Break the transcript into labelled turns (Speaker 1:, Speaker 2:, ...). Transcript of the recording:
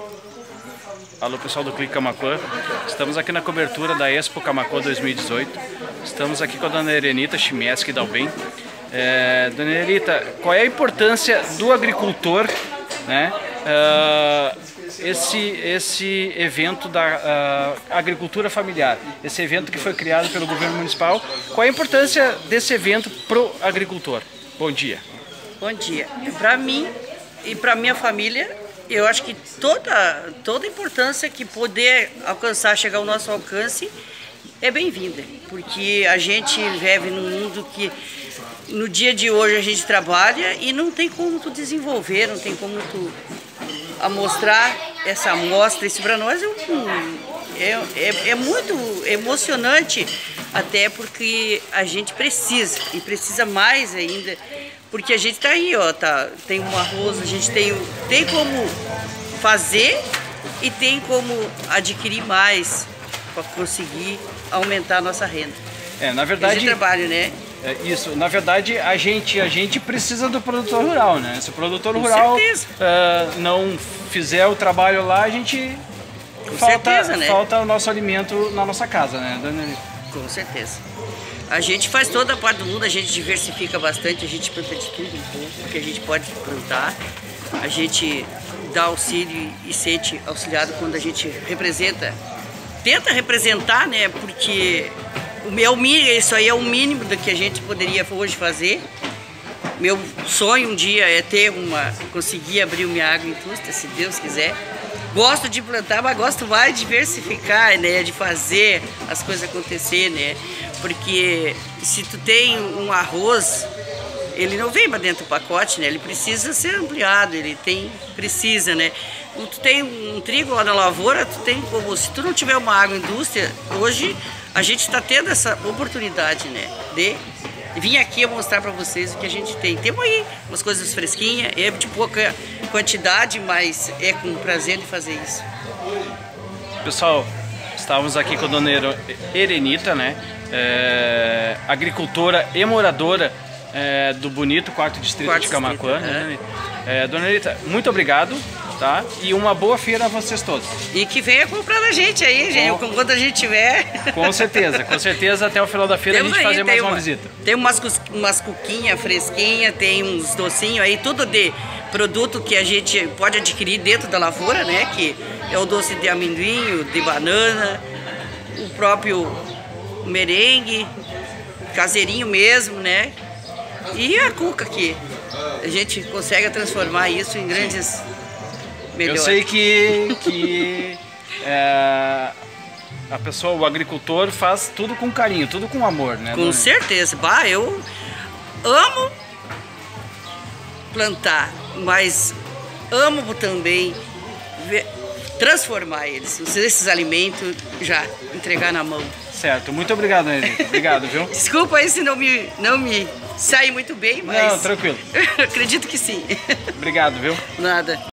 Speaker 1: Alô pessoal do Clique Camaquã, estamos aqui na cobertura da Expo Camaquã 2018. Estamos aqui com a dona Erenita Chimieski Dalben. Dona Erenita, qual é a importância do agricultor, né? Esse evento da agricultura familiar, esse evento que foi criado pelo governo municipal, qual é a importância desse evento para o agricultor? Bom dia.
Speaker 2: Bom dia. Para mim e para minha família, eu acho que toda a importância que poder alcançar, chegar ao nosso alcance, é bem-vinda. Porque a gente vive num mundo que no dia de hoje a gente trabalha e não tem como tu desenvolver, não tem como tu mostrar essa amostra. Isso para nós é muito emocionante, até porque a gente precisa, e precisa mais ainda, porque a gente tá aí, ó, tem um arroz, a gente tem como fazer e tem como adquirir mais para conseguir aumentar a nossa renda.
Speaker 1: Na verdade,
Speaker 2: esse trabalho, né?
Speaker 1: Isso, na verdade a gente precisa do produtor rural, né? Se o produtor rural não fizer o trabalho lá, a gente falta o nosso alimento na nossa casa, né, dona Erenita?
Speaker 2: Com certeza. A gente faz toda a parte do mundo, a gente diversifica bastante, a gente planta de tudo um pouco que a gente pode plantar. A gente dá auxílio e sente auxiliado quando a gente tenta representar, né? Porque isso aí é o mínimo do que a gente poderia hoje fazer. Meu sonho um dia é conseguir abrir uma agroindústria, se Deus quiser. Gosto de plantar, mas gosto mais de diversificar, né? De fazer as coisas acontecer, né? Porque se tu tem um arroz, ele não vem para dentro do pacote, né? Ele precisa ser ampliado, precisa, né? Tu tem um trigo lá na lavoura, se tu não tiver uma agroindústria, hoje a gente está tendo essa oportunidade, né? De vir aqui mostrar para vocês o que a gente tem. Temos aí umas coisas fresquinhas, é de pouca quantidade, mas é com prazer de fazer isso.
Speaker 1: Pessoal, estávamos aqui com a dona Erenita, né? Agricultora e moradora do bonito 4º Distrito de Camaquã. Né? Dona Erenita, muito obrigado, tá? E uma boa feira a vocês todos.
Speaker 2: E que venha comprar da gente aí, gente, quando a gente tiver.
Speaker 1: Com certeza, até o final da feira a gente fazer mais uma visita.
Speaker 2: Tem umas cuquinhas fresquinhas, tem uns docinhos aí, tudo de produto que a gente pode adquirir dentro da lavoura, né? Que é o doce de amendoim, de banana, o próprio merengue, caseirinho mesmo, né? E a cuca aqui. A gente consegue transformar isso em grandes melhores.
Speaker 1: Eu sei que a pessoa, o agricultor, faz tudo com carinho, tudo com amor, né?
Speaker 2: Com certeza. Eu amo plantar, mas amo também transformar esses alimentos, já entregar na mão.
Speaker 1: Certo, muito obrigado, Erenita. Obrigado, viu?
Speaker 2: Desculpa aí se não me saí muito bem, mas...
Speaker 1: Não, tranquilo.
Speaker 2: Acredito que sim.
Speaker 1: Obrigado, viu?
Speaker 2: Nada.